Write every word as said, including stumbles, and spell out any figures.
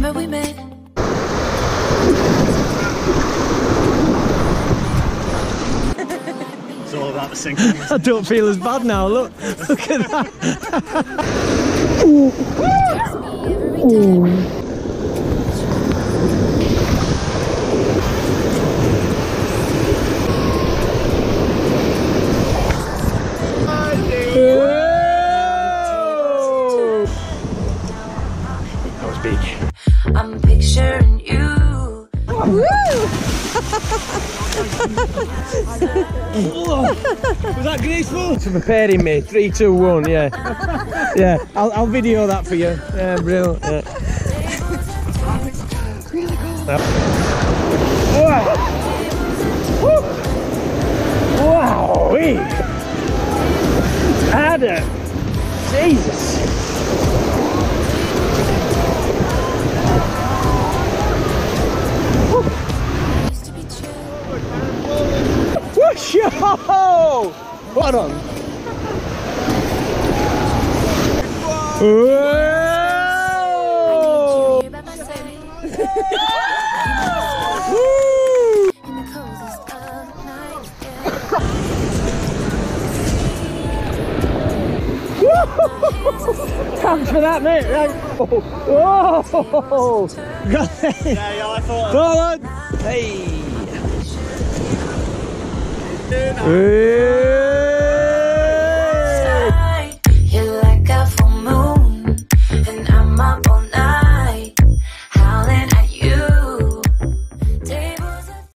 Remember we met. It's all about the sinking. I don't feel as bad now. Look, look at that. That was big. I'm picturing you. Woo! Was that graceful? To preparing me. Three, two, one. Yeah, yeah. I'll, I'll video that for you. Yeah, brilliant. Yeah. Really cool. Wow! Wow! Adam! Jesus! Whoosh! What on? Whoa! Thanks for that, mate. Whoa! Yeah, yeah, I thought. Go on. Hey. Hey.